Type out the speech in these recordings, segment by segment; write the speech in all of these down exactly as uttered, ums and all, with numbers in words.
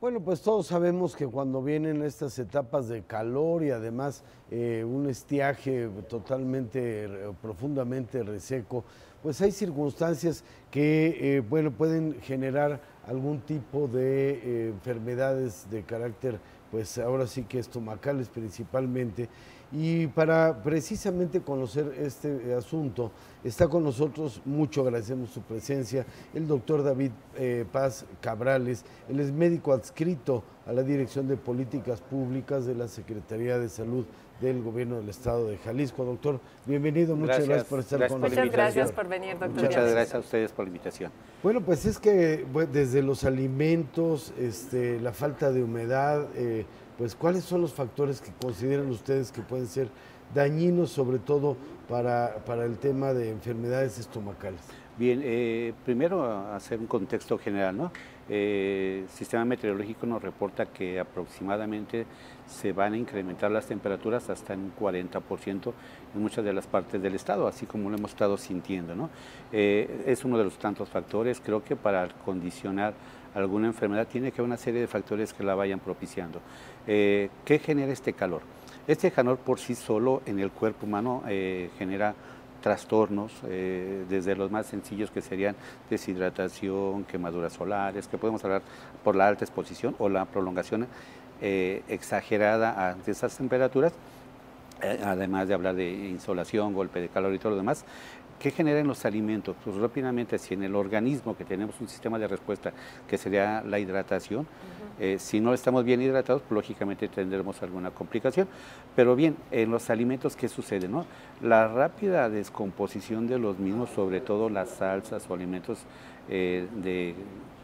Bueno, pues todos sabemos que cuando vienen estas etapas de calor y además eh, un estiaje totalmente, eh, profundamente reseco, pues hay circunstancias que, eh, bueno, pueden generar algún tipo de eh, enfermedades de carácter, pues ahora sí que estomacales principalmente. Y para precisamente conocer este asunto, está con nosotros, mucho agradecemos su presencia, el doctor David eh, Paz Cabrales. Él es médico adscrito a la Dirección de Políticas Públicas de la Secretaría de Salud del Gobierno del Estado de Jalisco. Doctor, bienvenido, muchas gracias, gracias por estar gracias con por nosotros. Muchas gracias por venir, doctor. Muchas gracias. gracias a ustedes por la invitación. Bueno, pues es que bueno, desde los alimentos, este, la falta de humedad, eh, pues ¿cuáles son los factores que consideran ustedes que pueden ser dañinos, sobre todo para, para el tema de enfermedades estomacales? Bien, eh, primero hacer un contexto general, ¿no? Eh, el sistema meteorológico nos reporta que aproximadamente se van a incrementar las temperaturas hasta en un cuarenta por ciento en muchas de las partes del estado, así como lo hemos estado sintiendo, ¿no? Eh, es uno de los tantos factores. Creo que para condicionar alguna enfermedad tiene que haber una serie de factores que la vayan propiciando. Eh, ¿Qué genera este calor? Este calor por sí solo en el cuerpo humano eh, genera trastornos, eh, desde los más sencillos que serían deshidratación, quemaduras solares, que podemos hablar por la alta exposición o la prolongación eh, exagerada ante esas temperaturas, eh, además de hablar de insolación, golpe de calor y todo lo demás. ¿Qué generan los alimentos? Pues rápidamente, si en el organismo que tenemos un sistema de respuesta que sería la hidratación, uh-huh. eh, si no estamos bien hidratados, pues, lógicamente tendremos alguna complicación. Pero bien, en los alimentos, ¿qué sucede, no? La rápida descomposición de los mismos, sobre todo las salsas o alimentos eh, de,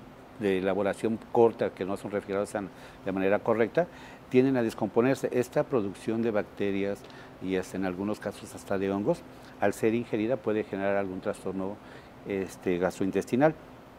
de elaboración corta, que no son refrigerados de manera correcta, tienden a descomponerse. Esta producción de bacterias y hasta en algunos casos hasta de hongos, al ser ingerida puede generar algún trastorno este, gastrointestinal.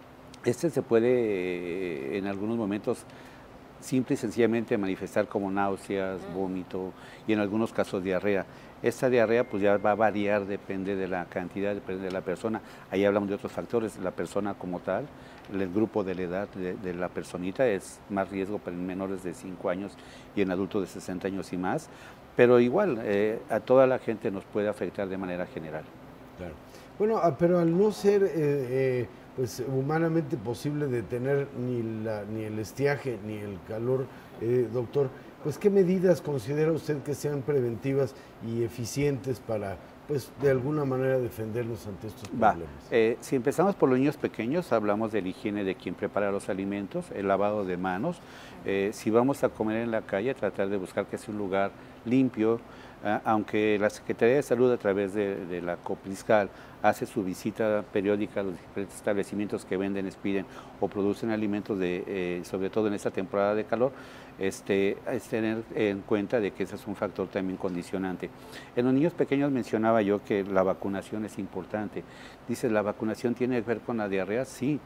Este se puede en algunos momentos simple y sencillamente manifestar como náuseas, vómito y en algunos casos diarrea. Esta diarrea pues ya va a variar, depende de la cantidad, depende de la persona. Ahí hablamos de otros factores, la persona como tal, el grupo de la edad de, de la personita es más riesgo para menores de cinco años y en adultos de sesenta años y más, pero igual eh, a toda la gente nos puede afectar de manera general. Claro. Bueno, pero al no ser eh, eh, pues humanamente posible detener ni, la, ni el estiaje ni el calor, eh, doctor, pues ¿qué medidas considera usted que sean preventivas y eficientes para, pues, de alguna manera defendernos ante estos problemas? Va. Eh, si empezamos por los niños pequeños, hablamos de la higiene de quien prepara los alimentos, el lavado de manos. Eh, si vamos a comer en la calle, tratar de buscar que sea un lugar limpio, eh, aunque la Secretaría de Salud a través de, de la Copriscal hace su visita periódica a los diferentes establecimientos que venden, expiden o producen alimentos, de, eh, sobre todo en esta temporada de calor, este, es tener en cuenta de que ese es un factor también condicionante. En los niños pequeños mencionaba yo que la vacunación es importante. Dice, ¿la vacunación tiene que ver con la diarrea? Sí,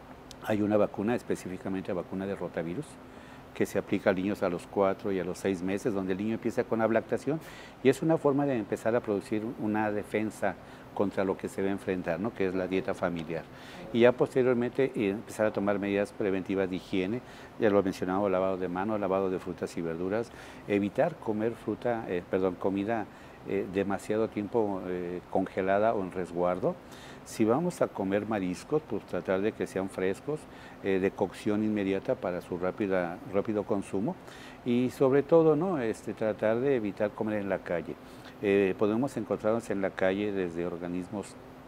hay una vacuna, específicamente la vacuna de rotavirus, que se aplica a niños a los cuatro y a los seis meses, donde el niño empieza con la lactación, y es una forma de empezar a producir una defensa contra lo que se va a enfrentar, ¿no? Que es la dieta familiar. Y ya posteriormente empezar a tomar medidas preventivas de higiene, ya lo he mencionado, lavado de manos, lavado de frutas y verduras, evitar comer fruta, eh, perdón, comida eh, demasiado tiempo eh, congelada o en resguardo. Si vamos a comer mariscos, pues tratar de que sean frescos, eh, de cocción inmediata para su rápida, rápido consumo, y sobre todo, ¿no? este, tratar de evitar comer en la calle. Eh, podemos encontrarnos en la calle desde organismos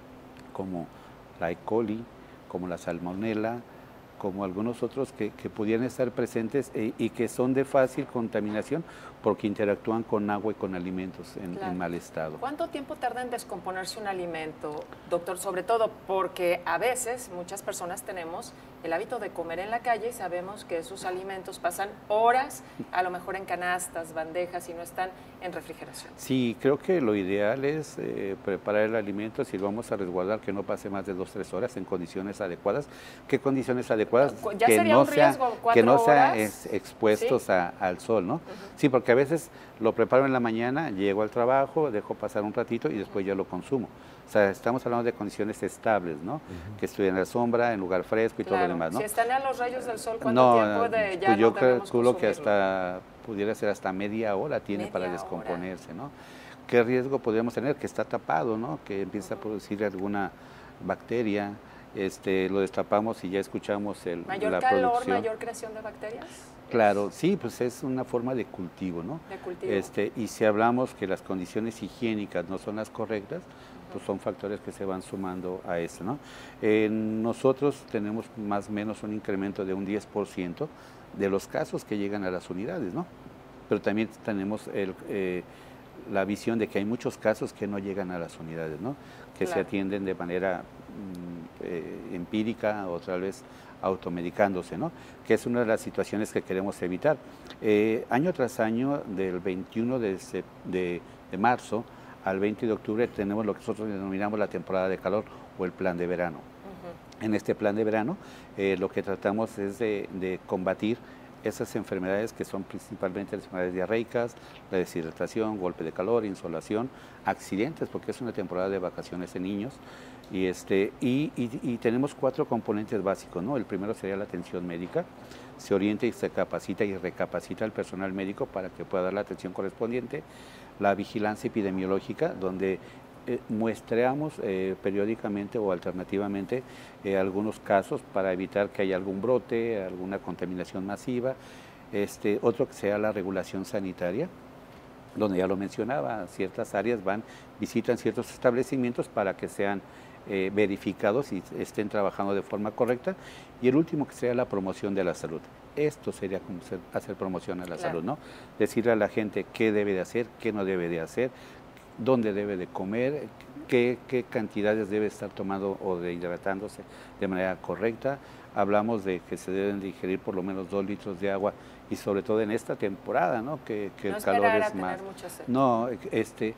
como la E. coli, como la salmonela, como algunos otros que, que pudieran estar presentes eh, y que son de fácil contaminación porque interactúan con agua y con alimentos en, claro. en mal estado. ¿Cuánto tiempo tarda en descomponerse un alimento, doctor? Sobre todo porque a veces muchas personas tenemos el hábito de comer en la calle y sabemos que esos alimentos pasan horas, a lo mejor en canastas, bandejas y no están en refrigeración. Sí, creo que lo ideal es eh, preparar el alimento, si lo vamos a resguardar, que no pase más de dos, tres horas en condiciones adecuadas. ¿Qué condiciones adecuadas? Ya que, sería no un riesgo, sea, que no sean ex, expuestos ¿sí? a, al sol, ¿no? Uh-huh. Sí, porque a veces lo preparo en la mañana, llego al trabajo, dejo pasar un ratito y después ya lo consumo. O sea, estamos hablando de condiciones estables, ¿no? Uh-huh. Que estén en la sombra, en lugar fresco y claro. todo lo demás, ¿no? Si están a los rayos del sol, ¿cuánto no, tiempo de ya pues yo no debemos calculo que hasta, pudiera ser hasta media hora tiene media para descomponerse, hora. ¿no? ¿Qué riesgo podríamos tener? Que está tapado, ¿no? Que empieza uh-huh. a producir alguna bacteria, este, lo destapamos y ya escuchamos el, ¿Mayor la calor, producción. mayor creación de bacterias? Claro, sí, pues es una forma de cultivo, ¿no? De cultivo. Este, y si hablamos que las condiciones higiénicas no son las correctas, uh-huh. pues son factores que se van sumando a eso, ¿no? Eh, nosotros tenemos más o menos un incremento de un diez por ciento de los casos que llegan a las unidades, ¿no? Pero también tenemos el, eh, la visión de que hay muchos casos que no llegan a las unidades, ¿no? Que claro. se atienden de manera mm, eh, empírica o tal vez automedicándose, ¿no? Que es una de las situaciones que queremos evitar. Eh, año tras año, del veintiuno de, de, de marzo al veinte de octubre, tenemos lo que nosotros denominamos la temporada de calor o el plan de verano. Uh-huh. En este plan de verano, eh, lo que tratamos es de, de combatir esas enfermedades que son principalmente las enfermedades diarreicas, la deshidratación, golpe de calor, insolación, accidentes, porque es una temporada de vacaciones de niños, y, este, y, y, y tenemos cuatro componentes básicos, ¿no? El primero sería la atención médica, se orienta y se capacita y recapacita al personal médico para que pueda dar la atención correspondiente, la vigilancia epidemiológica, donde Eh, muestreamos eh, periódicamente o alternativamente eh, algunos casos para evitar que haya algún brote, alguna contaminación masiva. Este, otro que sea la regulación sanitaria, donde ya lo mencionaba, ciertas áreas van, visitan ciertos establecimientos para que sean eh, verificados y estén trabajando de forma correcta. Y el último que sea la promoción de la salud. Esto sería como hacer promoción a la claro. salud, ¿no? Decirle a la gente qué debe de hacer, qué no debe de hacer, dónde debe de comer, qué, qué cantidades debe estar tomando o de hidratándose de manera correcta. Hablamos de que se deben de ingerir por lo menos dos litros de agua y sobre todo en esta temporada, ¿no? Que, que no el calor es más. No, este,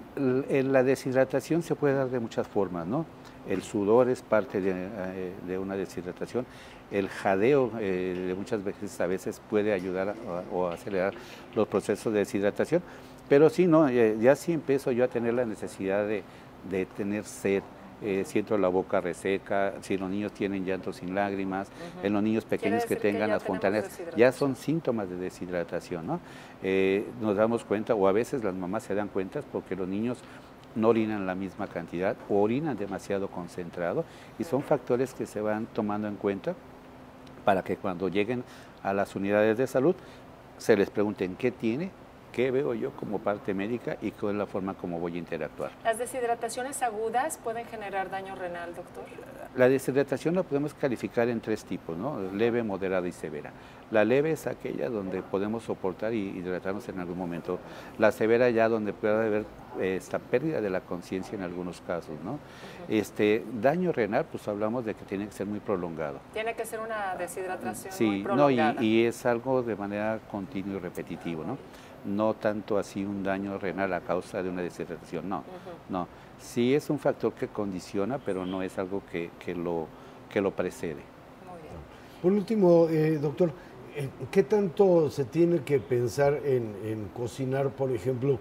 la deshidratación se puede dar de muchas formas, ¿no? El sudor es parte de, de una deshidratación. El jadeo eh, de muchas veces a veces puede ayudar a, o acelerar los procesos de deshidratación. Pero sí, no, ya sí empiezo yo a tener la necesidad de, de tener sed, eh, siento la boca reseca, si los niños tienen llanto sin lágrimas, uh-huh. en los niños pequeños que tengan que las fontaneras, ya son síntomas de deshidratación, ¿no? Eh, nos damos cuenta, o a veces las mamás se dan cuenta, porque los niños no orinan la misma cantidad o orinan demasiado concentrado, y son factores que se van tomando en cuenta para que cuando lleguen a las unidades de salud se les pregunten qué tiene, qué veo yo como parte médica y cuál es la forma como voy a interactuar. ¿Las deshidrataciones agudas pueden generar daño renal, doctor? La deshidratación la podemos calificar en tres tipos, ¿no? Leve, moderada y severa. La leve es aquella donde podemos soportar y hidratarnos en algún momento. La severa ya donde puede haber eh, esta pérdida de la conciencia en algunos casos, ¿no? Uh-huh. Este daño renal, pues hablamos de que tiene que ser muy prolongado. Tiene que ser una deshidratación sí, muy prolongada. No, y, y es algo de manera continua y repetitivo, ¿no? No tanto así un daño renal a causa de una deshidratación, no, uh-huh. no. Sí es un factor que condiciona, pero no es algo que, que, lo, que lo precede. Muy bien. Por último, eh, doctor, ¿qué tanto se tiene que pensar en, en cocinar, por ejemplo,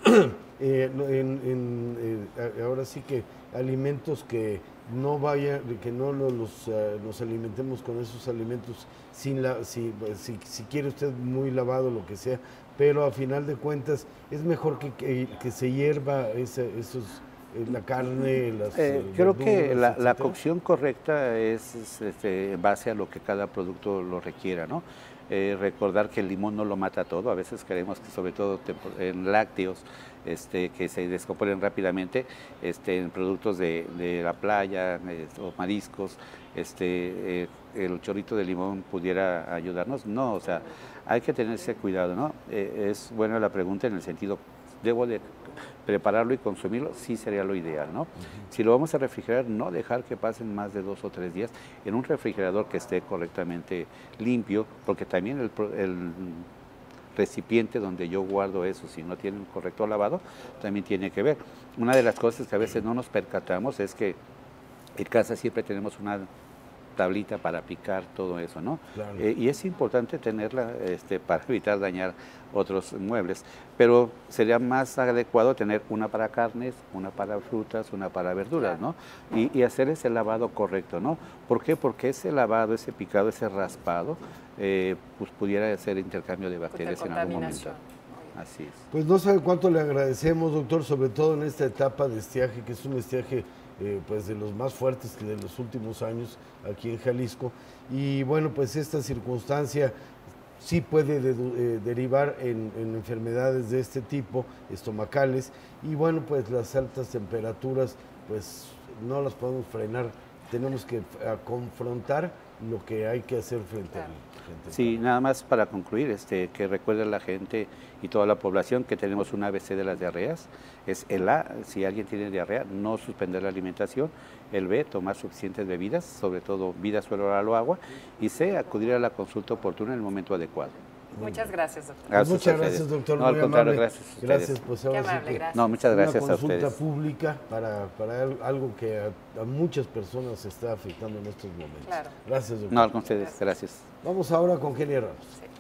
eh, en, en, eh, ahora sí que alimentos que no vaya, que no los, uh, nos alimentemos con esos alimentos sin la, si, si, si quiere usted muy lavado, lo que sea, pero a final de cuentas es mejor que, que, que se hierva ese, esos, la carne, las eh, creo que la, la cocción correcta es, es este, en base a lo que cada producto lo requiera, ¿no? Eh, recordar que el limón no lo mata todo, a veces creemos que sobre todo en lácteos este, que se descomponen rápidamente, este, en productos de, de la playa eh, o mariscos, este, eh, el chorrito de limón pudiera ayudarnos, no, o sea, hay que tener ese cuidado, ¿no? Eh, es buena la pregunta en el sentido, ¿debo de prepararlo y consumirlo? Sí sería lo ideal, ¿no? Uh-huh. Si lo vamos a refrigerar, no dejar que pasen más de dos o tres días en un refrigerador que esté correctamente limpio, porque también el, el recipiente donde yo guardo eso, si no tiene un correcto lavado, también tiene que ver. Una de las cosas que a veces no nos percatamos es que en casa siempre tenemos una tablita para picar, todo eso, ¿no? Claro. Eh, y es importante tenerla este, para evitar dañar otros muebles, pero sería más adecuado tener una para carnes, una para frutas, una para verduras, Claro. ¿no? Y, y hacer ese lavado correcto, ¿no? ¿Por qué? Porque ese lavado, ese picado, ese raspado, eh, pues pudiera hacer intercambio de bacterias en algún momento. Contaminación. Así es. Pues no sabe cuánto le agradecemos, doctor, sobre todo en esta etapa de estiaje, que es un estiaje eh, pues de los más fuertes que de los últimos años aquí en Jalisco. Y bueno, pues esta circunstancia sí puede de, eh, derivar en, en enfermedades de este tipo, estomacales, y bueno, pues las altas temperaturas, pues no las podemos frenar, tenemos que a, confrontar lo que hay que hacer frente Claro. al... Sí, nada más para concluir, este, que recuerde la gente y toda la población que tenemos un A B C de las diarreas. Es el A, si alguien tiene diarrea, no suspender la alimentación. El B, tomar suficientes bebidas, sobre todo vida, suelo, oral o agua. Y C, acudir a la consulta oportuna en el momento adecuado. Muchas gracias, doctor. Pues muchas gracias, doctor. No, al muy contrario, amable. gracias a ustedes. Gracias, pues ahora Qué sí amable, que gracias. No, muchas gracias una a consulta ustedes. pública para, para al- algo que a, a muchas personas está afectando en estos momentos. Claro. Gracias, doctor. No, con ustedes, gracias. Vamos ahora con Kenia Ramos. Sí.